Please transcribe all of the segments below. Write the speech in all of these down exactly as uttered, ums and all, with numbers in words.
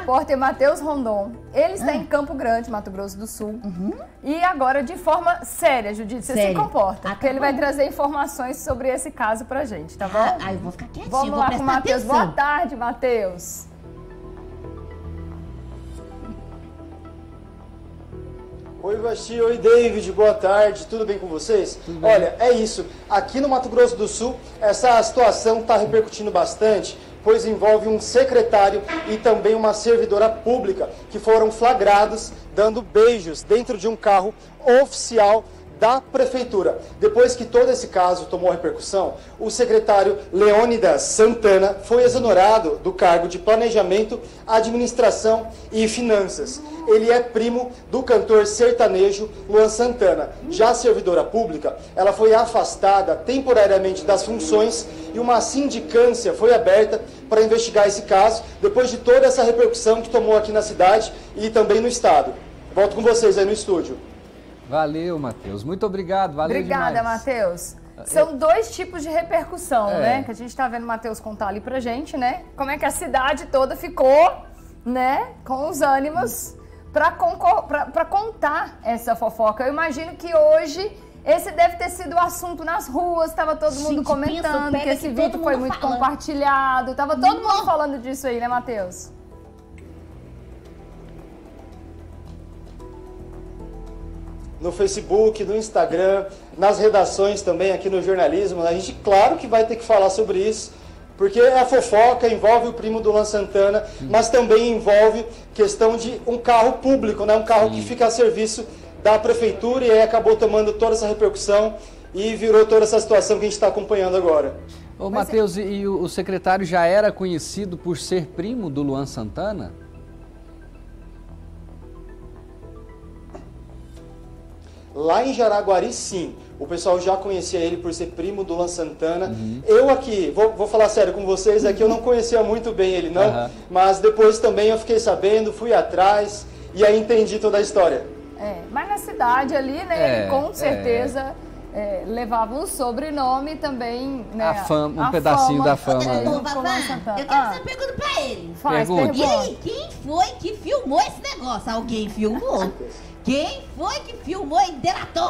repórter Matheus Rondon. Ele está ah. em Campo Grande, Mato Grosso do Sul. Uhum. E agora, de forma séria, Judite, você Sério? se comporta. Ah, tá porque ele bom. vai trazer informações sobre esse caso pra gente, tá bom? Ah, ah eu vou ficar quietinho, Vamos vou lá prestar com o Matheus. atenção. Boa tarde, Matheus. Oi, Vasti. Oi, David. Boa tarde. Tudo bem com vocês? Olha, é isso. Aqui no Mato Grosso do Sul, essa situação está repercutindo bastante, pois envolve um secretário e também uma servidora pública que foram flagrados dando beijos dentro de um carro oficial da prefeitura. Depois que todo esse caso tomou repercussão, o secretário Leônidas Santana foi exonerado do cargo de Planejamento, Administração e Finanças. Ele é primo do cantor sertanejo Luan Santana. Já a servidora pública, ela foi afastada temporariamente das funções e uma sindicância foi aberta para investigar esse caso, depois de toda essa repercussão que tomou aqui na cidade e também no estado. Volto com vocês aí no estúdio. Valeu, Matheus. Muito obrigado. Valeu Obrigada, Matheus. São dois tipos de repercussão, é. né? Que a gente está vendo o Matheus contar ali pra gente, né? Como é que a cidade toda ficou, né? Com os ânimos para contar essa fofoca. Eu imagino que hoje esse deve ter sido o assunto nas ruas. Estava todo mundo gente, comentando pensa, que esse que vídeo foi muito falando. compartilhado. Tava todo Não. mundo falando disso aí, né, Matheus? No Facebook, no Instagram, nas redações também, aqui no jornalismo. A gente, claro que vai ter que falar sobre isso, porque a fofoca envolve o primo do Luan Santana, hum. mas também envolve questão de um carro público, né? Um carro Sim. que fica a serviço da prefeitura e aí acabou tomando toda essa repercussão e virou toda essa situação que a gente está acompanhando agora. Ô, Matheus, é... e o secretário já era conhecido por ser primo do Luan Santana? Lá em Jaraguari, sim. O pessoal já conhecia ele por ser primo do Luan Santana. Uhum. Eu aqui, vou, vou falar sério com vocês, aqui eu não conhecia muito bem ele não, uhum. mas depois também eu fiquei sabendo, fui atrás e aí entendi toda a história. É, mas na cidade ali, né, é, ele com certeza é. É, levava um sobrenome também, né? A fama, um a pedacinho fama, da fama. É, né? Ô, Vavá, eu quero ah. fazer uma pergunta pra ele. Faz, pergunta. E aí, quem foi que filmou esse negócio? Alguém filmou? Quem foi que filmou e delatou?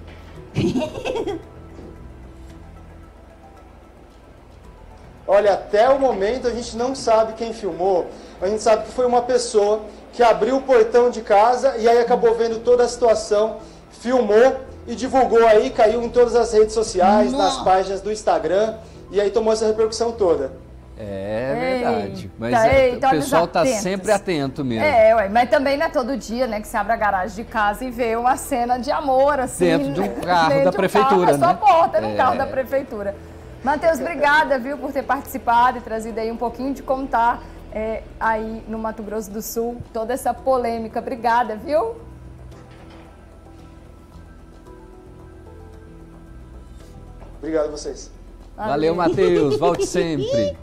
Olha, até o momento a gente não sabe quem filmou. A gente sabe que foi uma pessoa que abriu o portão de casa e aí acabou vendo toda a situação, filmou e divulgou aí, caiu em todas as redes sociais, Nossa. nas páginas do Instagram e aí tomou essa repercussão toda. É verdade, mas eita, eita, o pessoal está sempre atento mesmo. É, ué, mas também não é todo dia, né, que você abre a garagem de casa e vê uma cena de amor, assim. Dentro de um carro da de um prefeitura, carro, né? Na sua porta, no é. carro da prefeitura. Matheus, obrigada, viu, por ter participado e trazido aí um pouquinho de como tá é, aí no Mato Grosso do Sul, toda essa polêmica. Obrigada, viu? Obrigado a vocês. Valeu, Matheus. Volte sempre.